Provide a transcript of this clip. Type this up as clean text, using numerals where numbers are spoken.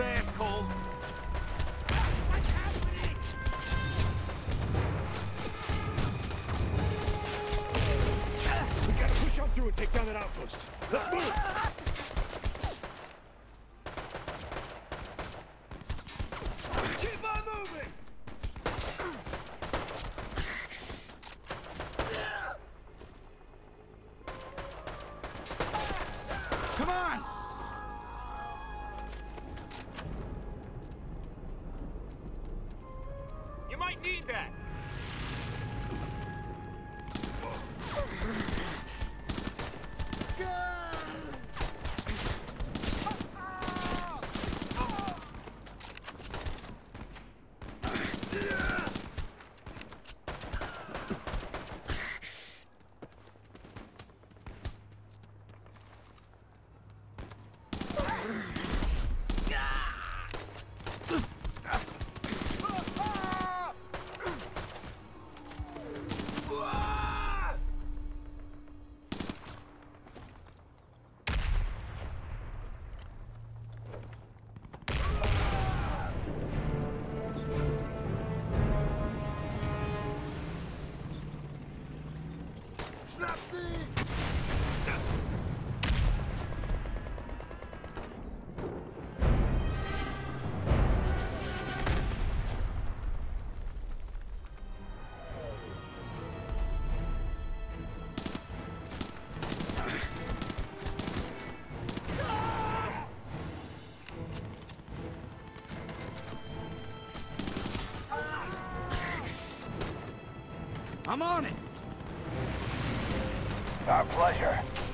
there, Cole. What's happening? We gotta push on through and take down that outpost. Let's move! Keep on moving! Come on! You might need that. Snap thing! I'm on it! Our pleasure.